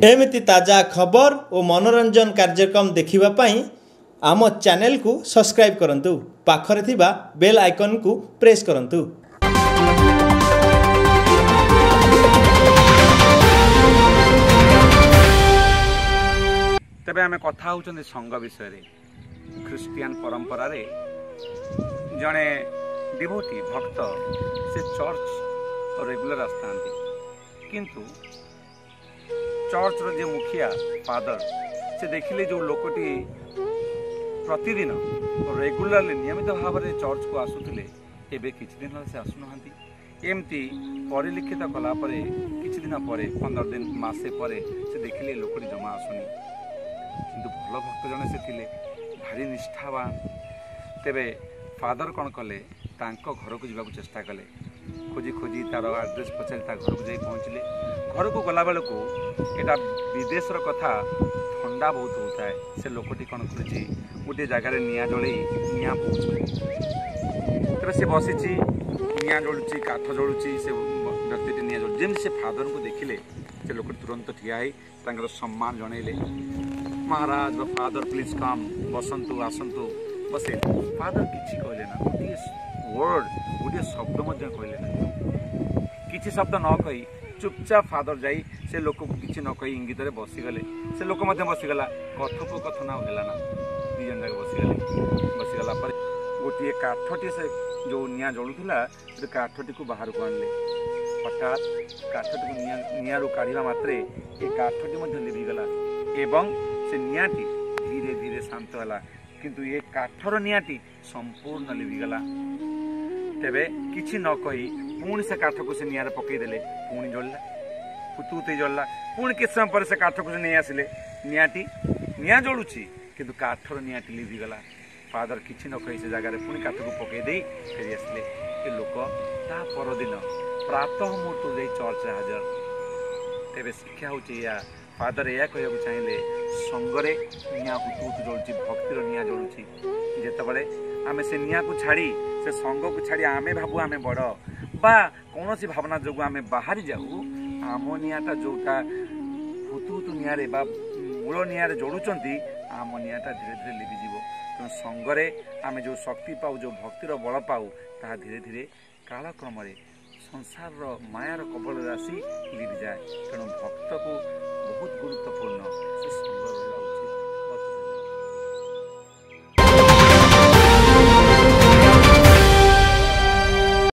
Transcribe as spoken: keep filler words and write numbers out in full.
एमती ताजा खबर और मनोरंजन कार्यक्रम देखिबा पाई आम चैनल को सब्सक्राइब करंतु पाखरे थिबा बेल आइकन को प्रेस करंतु। तबे आमे कथा होचंदी संघ विषय रे। ख्रिस्टियन परंपरा रे जने डिवोटी भक्त से चर्च रेगुलर आस्थांती किंतु चर्च रो जे मुखिया फादर से देखिले जो लोकटी प्रतिदिन रेगुलरली नियमित भाव में चर्च को आसुथिले एबे किछि दिन से आसुनाहांती। एमती परिलिखित कला परे किछि दिन परे पंद्रह दिन मासे परे से देखिले लोकटी जमा आसुनी किंतु भल भक्त जने से थिले भारी निष्ठावान। तेबे फादर कौन कले तांको घर को जावाक चेष्टा कले खोजी खोजी तार एड्रेस पचारि ता घर को जाई पहुँचले। घर को गला बेल को एटा विदेशर कथा ठंडा बहुत होता है। से लोकटी कौन कर गोटे जगार निआ जल निआ तेरे से बसी निआ जलुची काठ जलुची से व्यक्ति निआ जल जमी से फादर को देखिले से लोक तुरंत ठिया हो सम्मान जनइले महाराज फादर प्लीज कम बसंतु आसंतु बसे। फादर किसी कहले ना गोटे वर्ड गोटे शब्द कहले ना किसी शब्द न कही चुपचाप फादर जाई से लोक को किसी न कही इंगित बसीगले। से लोक बसीगला कथोपकथन है ना दी जन जाक बसीगले। बसीगला पर गोटे काठटी से जो निआ जलुला काठटी को बाहर को आणले। हठात काठटी को निआ निआरू काढ़ा मात्रे ये काठटी लिभिगला एवं से निआटी धीरे धीरे शांत है किंतु ये काठर निआटी संपूर्ण लिभिगला। तेबे किछि न कही पुणी से काठ को से निआरे पकईदेले पुणी जलला हुतुते जलला पुणी किछ समय पर से काठ को से नहीं आसिले निआटी निआ जलुची किंतु काठर निआटी लिभिगला। फादर किछि न कही से जगार पुणी काठ को पकई दे फेरी आसिले। ए लोक ता परदिन प्रातः मुहूर्त जाई चर्च हाजर। तेबे शिक्षा होची या फादर या कहବାକୁ चाहिले संगरे निआ हुतुत जलुची भक्तिर निआ जलुची जेतबळे आमे से निआ को छाड़ी से संग को छाड़ी आमे भाबू आमे बड़ बा कौन सी भावना जो आमे बाहर जाऊ आम निआटा जोटा हुतुतु निआरे बा मूल निआरे जोड़ुचंती आम निआटा धीरे धीरे लिभिजिव। तेणु संगरे आमे जो शक्ति पाऊ जो भक्तिर बल पाऊ ताहा धीरे धीरे कालक्रम संसार मायार कबल राशि लिभि जाए। तेणु भक्त को बहुत गुरुत्वपूर्ण